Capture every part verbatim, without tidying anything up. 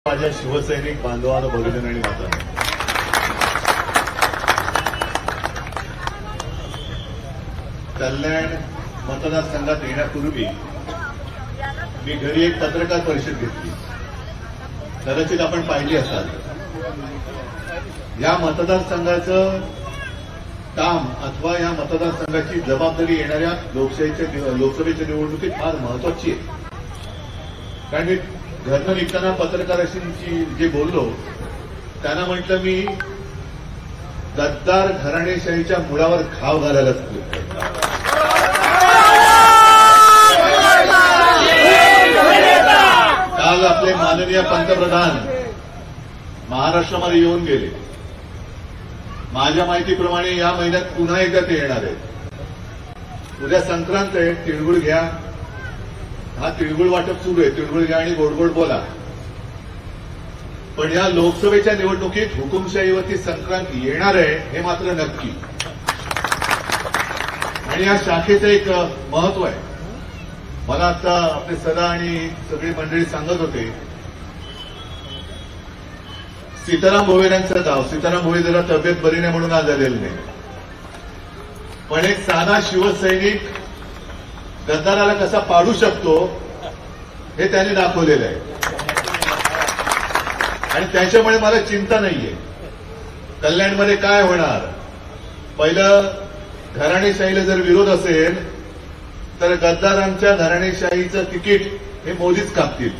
माझ्या शिवसैनिक बांधवांनो, भगिनी आणि माता, कल्याण मतदारसंघात येण्यापूर्वी मी घरी एक पत्रकार परिषद घेतली. कदाचित आपण पाहिली असाल. या मतदारसंघाचं काम अथवा या मतदारसंघाची जबाबदारी येणाऱ्या लोकशाहीच्या लोकसभेच्या निवडणुकीत फार महत्वाची आहे. कारण मी घरनं निघताना पत्रकारांशी जे बोललो त्यांना म्हटलं, मी गद्दार घराणेशाहीच्या मुळावर घाव घालायला काल आपले माननीय पंतप्रधान महाराष्ट्रामध्ये येऊन गेले. माझ्या माहितीप्रमाणे या महिन्यात पुन्हा एकदा ते येणार आहेत. उद्या संक्रांत आहे, तिळगुळ घ्या. हा तिळगुळ वाटप सुरू आहे. तिळगुळ घ्या आणि गोड गोड बोला. पण या लोकसभेच्या निवडणुकीत हुकुमशाहीवरती संक्रांत येणार आहे हे मात्र नक्की. आणि या शाखेचं एक महत्व आहे. मला आता आपले सदा आणि सगळी मंडळी सांगत होते, सीताराम भोईरांचं गाव. सीताराम भोई जरा तब्येत बरी नाही म्हणून आज आलेलं नाही. पण एक साधा शिवसैनिक गद्दाराला कसा पाडू शकतो हे त्याने दाखवलेलं आहे. आणि त्याच्यामुळे मला चिंता नाहीये कल्याणमध्ये काय होणार. पहिलं, घराणेशाहीला जर विरोध असेल तर गद्दारांच्या घराणेशाहीचं तिकीट हे मोदीच कापतील.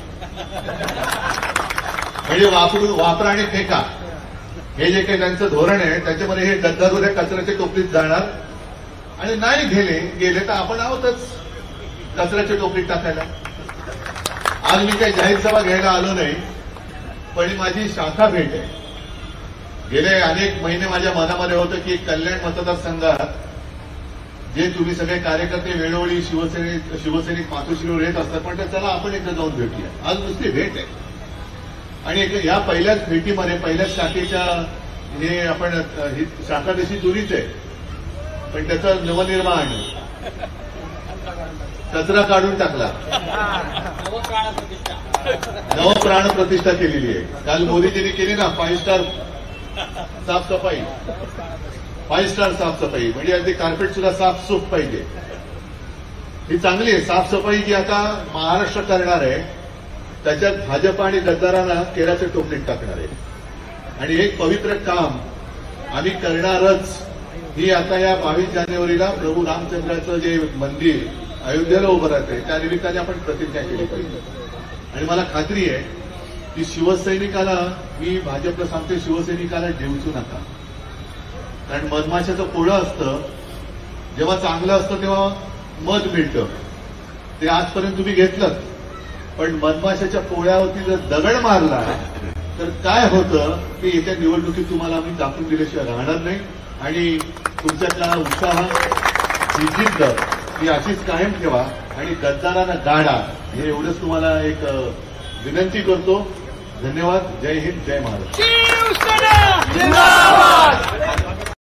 म्हणजे वापरून वापरा आणि फेका हे जे काही त्यांचं धोरण आहे त्याच्यामध्ये हे गद्दार हे कचऱ्याच्या टोपलीत जाणार. आणि नाही गेले गेले तर आपण आहोतच कचऱ्याच्या टोपलीत टाकायला. आज मी काही जाहीर सभा घ्यायला आलो नाही, पण माझी शाखा भेट आहे. गेले अनेक महिने माझ्या मनामध्ये होतं की कल्याण मतदारसंघात जे तुम्ही सगळे कार्यकर्ते वेळोवेळी शिवसैनिक शिवसैनिक मातोश्रीवर येत असतात, पण चला आपण एकदा जाऊन भेटूया. आज नुसती भेट आहे. आणि या पहिल्याच भेटीमध्ये पहिल्याच शाखेच्या हे आपण ही शाखा तशी जुनीच आहे, पण त्याचं नवनिर्माण कचरा काढून टाकला, नवप्राण प्रतिष्ठा केलेली आहे. काल मोदीजींनी केली ना फाईव्ह स्टार साफसफाई. फाईव्ह स्टार साफसफाई म्हणजे अगदी कार्पेट सुद्धा साफसूफ पाहिजे. ही चांगली आहे साफसफाई जी आता महाराष्ट्र करणार आहे. त्याच्यात भाजप आणि गद्दारांना केराच्या टोपलीत टाकणार आहे. आणि एक पवित्र काम आम्ही करणारच. ही आता या बावीस जानेवारीला प्रभू रामचंद्राचं जे मंदिर अयोध्येला उभं राहते त्या निमित्ताने आपण प्रतिज्ञा केली पाहिजे. आणि मला खात्री आहे की शिवसैनिकाला, मी भाजपला सांगते, शिवसैनिकाला डेवचू नका. कारण मधमाशाचं पोळं असतं, जेव्हा चांगलं असतं तेव्हा मध मिळतं. ते आजपर्यंत तुम्ही घेतलं, पण मधमाशाच्या पोळ्यावरती जर दगड मारला तर काय होतं की येत्या निवडणुकीत तुम्हाला आम्ही दाखवून दिल्याशिवाय राहणार नाही. आणि तुमच्यातला उत्साह, ही जिद्द ही अशीच कायम ठेवा आणि गद्दारांना गाडा. हे एवढंच तुम्हाला एक विनंती करतो. धन्यवाद. जय हिंद, जय महाराष्ट्र.